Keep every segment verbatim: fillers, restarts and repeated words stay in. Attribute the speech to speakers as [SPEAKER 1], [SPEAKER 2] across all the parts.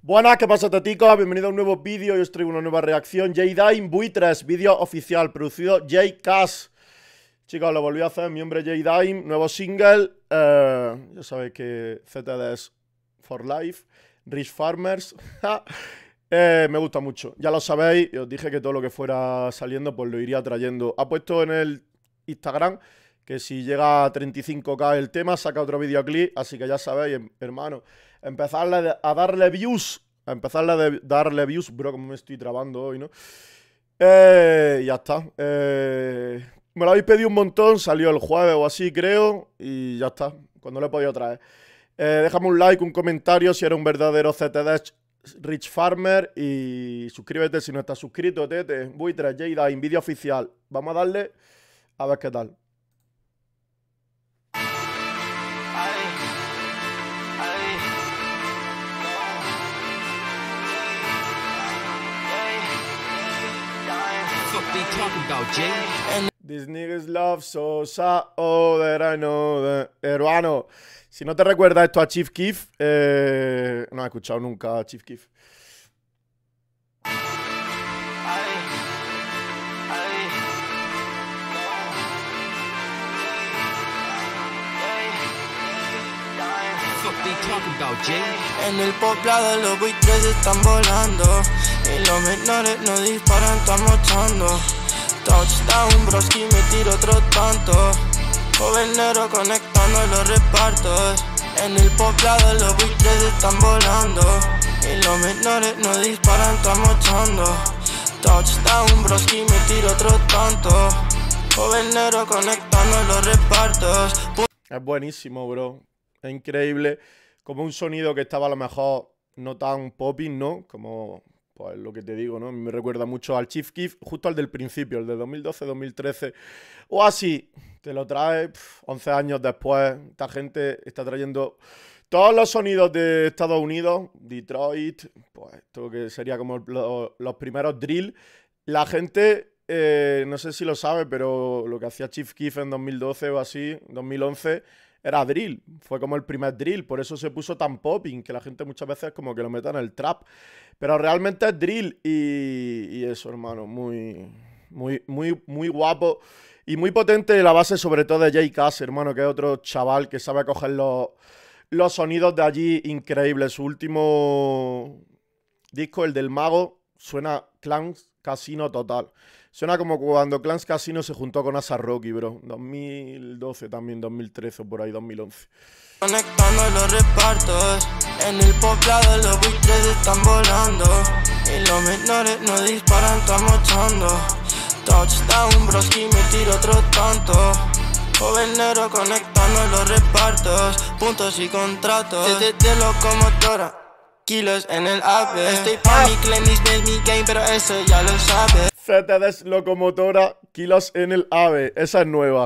[SPEAKER 1] Buenas, ¿qué pasa, taticos? Bienvenido a un nuevo vídeo. Hoy os traigo una nueva reacción. J-Dime Buitres, vídeo oficial, producido J-Cash. Chicos, lo volví a hacer, mi hombre J-Dime, nuevo single. Eh, ya sabéis que Z D es for life. Rich Farmers. eh, me gusta mucho, ya lo sabéis. Y os dije que todo lo que fuera saliendo, pues lo iría trayendo. Ha puesto en el Instagram que si llega a treinta y cinco K el tema, saca otro videoclip. Así que ya sabéis, hermano, empezarle a darle views. A empezarle a darle views. Bro, como me estoy trabando hoy, ¿no? Eh, ya está. Eh, me lo habéis pedido un montón. Salió el jueves o así, creo. Y ya está. Cuando lo he podido traer. Eh, déjame un like, un comentario si eres un verdadero Z D Rich Farmer. Y suscríbete si no estás suscrito, tete. Buitres, J-Dime, vídeo oficial. Vamos a darle a ver qué tal. These niggas love Sosa, oh, that I know that. Hermano, si no te recuerda esto a Chief Keef, eh, no he escuchado nunca a Chief Keef.
[SPEAKER 2] En el poblado los buitres están volando y los menores no disparan, están mochando. Touchdown, broski, me tiro otro tanto. Jovenero conectando los repartos. En el poblado los buitres están volando y los menores no disparan, están mochando. Touchdown, broski, me tiro otro tanto. Jovenero conectando los repartos.
[SPEAKER 1] Es buenísimo, bro. Es increíble. Como un sonido que estaba a lo mejor no tan popping, ¿no? Como, pues lo que te digo, ¿no? Me recuerda mucho al Chief Keef, justo al del principio, el de dos mil doce, dos mil trece. O así, te lo trae pff, once años después. Esta gente está trayendo todos los sonidos de Estados Unidos, Detroit, pues esto que sería como lo, los primeros drill. La gente, eh, no sé si lo sabe, pero lo que hacía Chief Keef en dos mil doce o así, dos mil once... era drill, fue como el primer drill, por eso se puso tan popping, que la gente muchas veces como que lo meta en el trap, pero realmente es drill y, y eso, hermano, muy, muy, muy, muy guapo y muy potente la base, sobre todo de J-Cash, hermano, que es otro chaval que sabe coger los, los sonidos de allí increíbles. Su último disco, el del Mago, suena Clans Casino total. Suena como cuando Clans Casino se juntó con A$AP Rocky, bro. dos mil doce también, dos mil trece o por ahí, dos mil once.
[SPEAKER 2] Conectando los repartos. En el poblado los buitres están volando y los menores no disparan, están mochando. Touchdown, broski, me tiro otro tanto. Jovenero conectando los repartos. Puntos y contratos. Desde locomotora. Kilos en el A V. Estoy pa' mi clenis, es mi game, pero eso ya lo sabes.
[SPEAKER 1] Z D locomotora, kilos en el A V. Esa es nueva.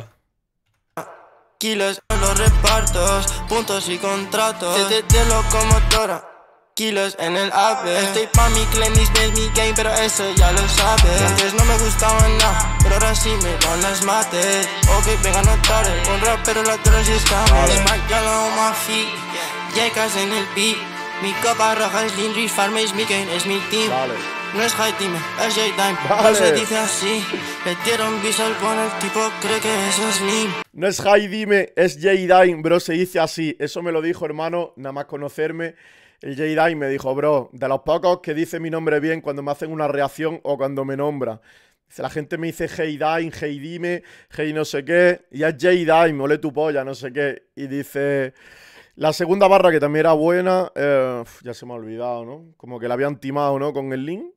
[SPEAKER 2] Kilos en los repartos, puntos y contratos. Desde locomotora, kilos en el A V. Estoy pa' mi clenis, es mi game, pero eso ya lo sabes. Antes no me gustaba nada, pero ahora sí me van las mates. Ok, venga a notar el un rap, pero la cross es cama. Smack yellow on my feet, J-Cash en el beat. Mi copa roja es Lean, Rich Farmer es mi game, es mi team.
[SPEAKER 1] Vale.
[SPEAKER 2] No es J-Dime, es J-Dime,
[SPEAKER 1] vale.
[SPEAKER 2] No se dice así. Le dieron visual con el tipo, cree que eso es Lean.
[SPEAKER 1] No es J-Dime, es J-Dime, bro, se dice así. Eso me lo dijo, hermano, nada más conocerme. El J-Dime me dijo, bro, de los pocos que dice mi nombre bien cuando me hacen una reacción o cuando me nombra. Dice, la gente me dice J-Dime, J-Dime, J no sé qué. Y es J-Dime, ole tu polla, no sé qué. Y dice... La segunda barra, que también era buena, eh, ya se me ha olvidado, ¿no? Como que la habían timado, ¿no? Con el link.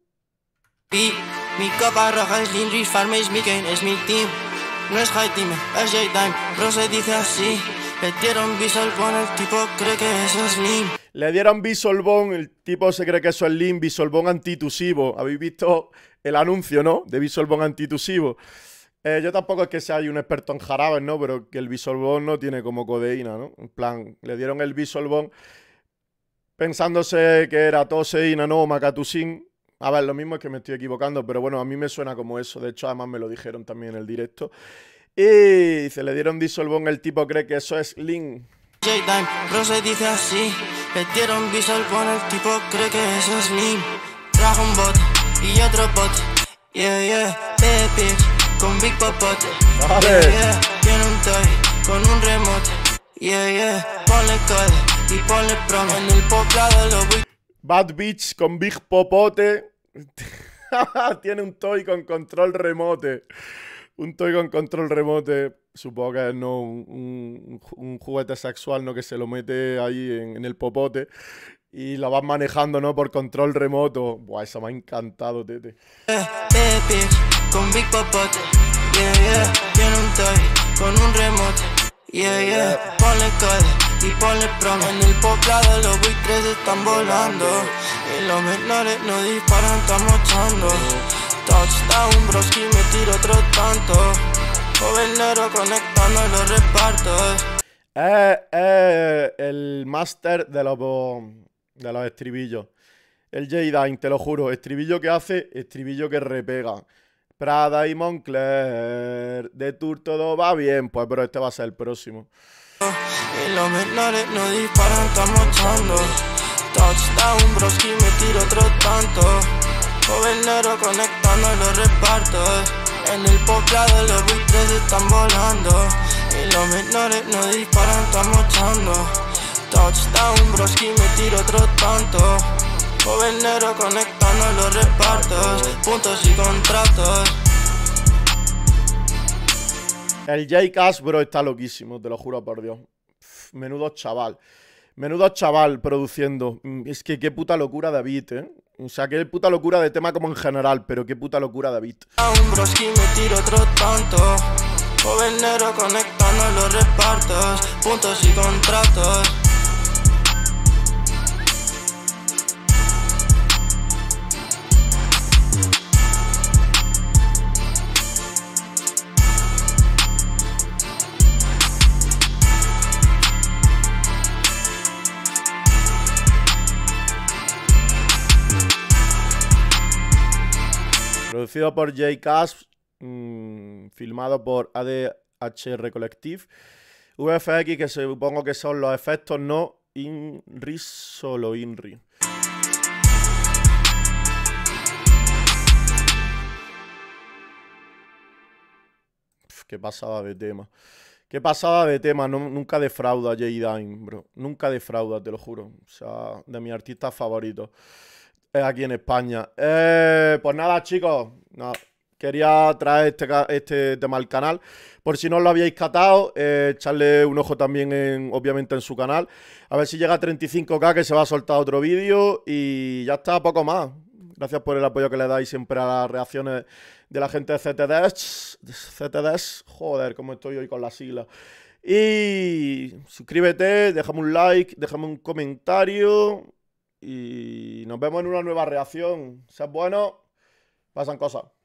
[SPEAKER 2] Mi copa roja es Lean, Rich Farmer es mi game, es mi team. No es J-Dime, es J-Dime, bro, se dice así. Le dieron visual bone, el tipo cree que eso es Lean.
[SPEAKER 1] Le dieron visual bone, el tipo se cree que eso es Lean, visual bone antitusivo. ¿Habéis visto el anuncio, no? De visual bone antitusivo. Eh, yo tampoco es que sea un experto en jarabes, ¿no? Pero que el Visual Bone no tiene como codeína, ¿no? En plan, le dieron el Visual Bone pensándose que era toseína, no, macatusin. A ver, lo mismo es que me estoy equivocando, pero bueno, a mí me suena como eso. De hecho, además me lo dijeron también en el directo. Y se le dieron Visual Bone, el tipo cree que eso es Lean.
[SPEAKER 2] J-Dime, bro, se dice así. Le dieron visual, bueno, el tipo cree que eso es meme. Trajo un bote y otro bote. Yeah, yeah, bad bitch con big popote.
[SPEAKER 1] Vale.
[SPEAKER 2] Yeah, yeah, tiene un toy con un remote. Yeah, yeah, ponle code y ponle promo. En el poblado lo voy.
[SPEAKER 1] Bad bitch con big popote. Tiene un toy con control remote. Un toy con control remote. Supongo que es no un, un, un juguete sexual, ¿no? Que se lo mete ahí en, en el popote. Y la vas manejando, ¿no? Por control remoto. Buah, eso me ha encantado, tete.
[SPEAKER 2] Yeah, bad bitch con big popote. Yeah, yeah, tiene un toy con un remote. Yeah, yeah, ponle code y ponle promo. En el poblado los buitres están volando y los menores no disparan, estamos echando. Touchdown, broski, me tiro otro tanto. Gobernero conectando los repartos.
[SPEAKER 1] Es eh, eh, el máster de los, de los estribillos. El J-Dine, te lo juro. Estribillo que hace, estribillo que repega. Prada y Moncler, de Tour todo va bien. Pues, pero este va a ser el próximo.
[SPEAKER 2] Y los menores no disparan, estamos echando. Touchdown, broski, me tiro otro tanto. Gobernero conectando los repartos. En el poblado los buitres están volando y los menores no disparan, estamos echando. Touchdown, broski, me tiro otro tanto. Gobernero conectando los repartos, puntos y contratos.
[SPEAKER 1] El Jake Ash, bro, está loquísimo, te lo juro por Dios. Pff, menudo chaval. Menudo chaval produciendo. Es que qué puta locura David, ¿eh? O sea, qué puta locura de tema como en general, pero qué puta locura David.
[SPEAKER 2] Un broski, me tiro otro tanto. Gobernero conectando los repartos, puntos y contratos.
[SPEAKER 1] Producido por J Cash, mmm, filmado por A D H R Collective. V F X, que supongo que son los efectos, no INRI, solo INRI. Pff, qué pasada de tema. Qué pasada de tema. No, nunca defrauda J-Dine, bro. Nunca defrauda, te lo juro. O sea, de mis artistas favoritos aquí en España. Eh, pues nada, chicos. No, quería traer este, este tema al canal. Por si no os lo habíais catado, eh, echarle un ojo también, en, obviamente, en su canal. A ver si llega a treinta y cinco K, que se va a soltar otro vídeo. Y ya está, poco más. Gracias por el apoyo que le dais siempre a las reacciones de la gente de C T D S. C T D S, joder, cómo estoy hoy con las siglas. Y suscríbete, déjame un like, déjame un comentario. Y nos vemos en una nueva reacción. Seas bueno, pasan cosas.